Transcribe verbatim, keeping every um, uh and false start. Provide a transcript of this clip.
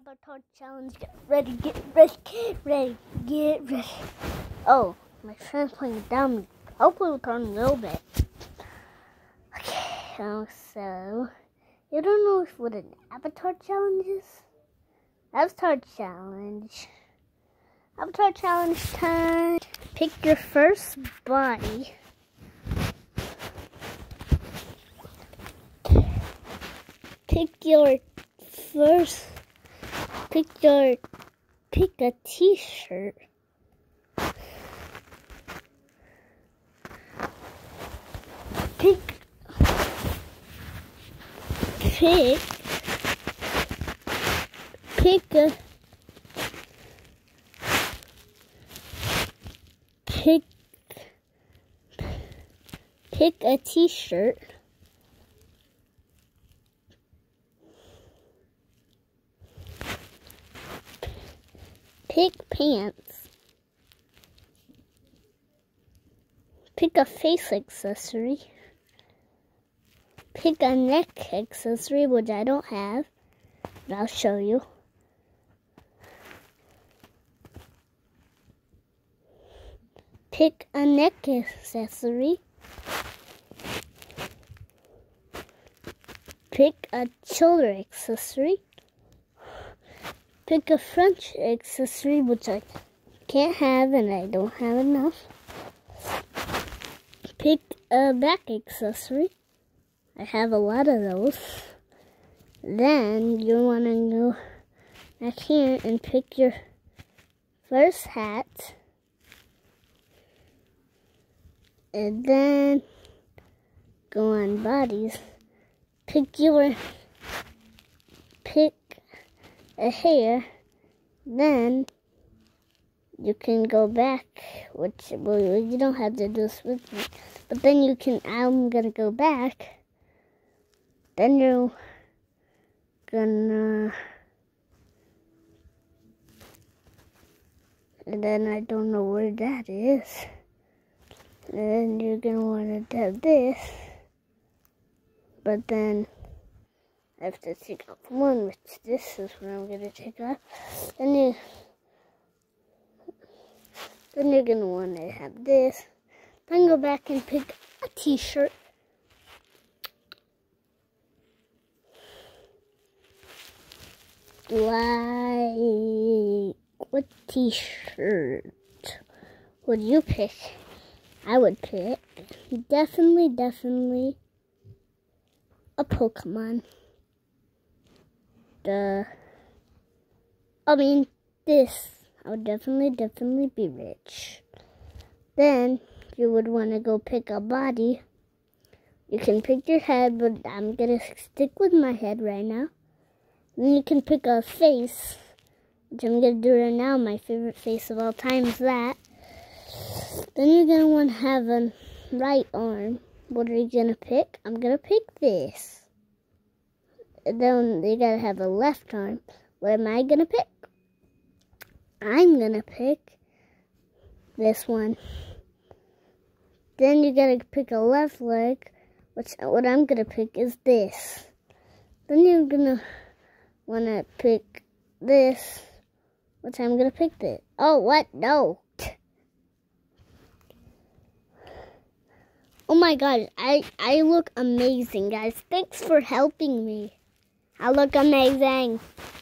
Avatar challenge. Get ready, get ready, get ready, get ready. Oh, my friend's playing down. Hopefully we'll turn a little bit. Okay, um, so you don't know what an avatar challenge is? Avatar challenge. Avatar challenge time. Pick your first body. Pick your first. Pick your. Pick a T-shirt. Pick. Pick. Pick a. Pick. Pick a T-shirt. Pick pants. Pick a face accessory. Pick a neck accessory, which I don't have, but I'll show you. Pick a neck accessory. Pick a shoulder accessory. Pick a front accessory, which I can't have and I don't have enough. Pick a back accessory. I have a lot of those. Then you want to go back here and pick your first hat. And then go on bodies. Pick your, pick a hair. Then you can go back, which, well, you don't have to do this with me. But then you can, I'm going to go back. Then you're gonna, and then I don't know where that is. And then you're gonna want to have this. But then I have to take off one, which this is what I'm gonna take off. Then you, then you're gonna want to have this. Then go back and pick a T-shirt. Like, what T-shirt would you pick? I would pick definitely, definitely a Pokemon. The, I mean, this. I would definitely, definitely be rich. Then you would want to go pick a body. You can pick your head, but I'm gonna stick with my head right now. Then you can pick a face, which I'm going to do right now. My favorite face of all time is that. Then you're going to want to have a right arm. What are you going to pick? I'm going to pick this. And then you got to have a left arm. What am I going to pick? I'm going to pick this one. Then you got to pick a left leg, which what I'm going to pick is this. Then you're going to want to pick this, which I'm going to pick this. Oh, what? No. Oh my gosh, I, I look amazing, guys. Thanks for helping me. I look amazing.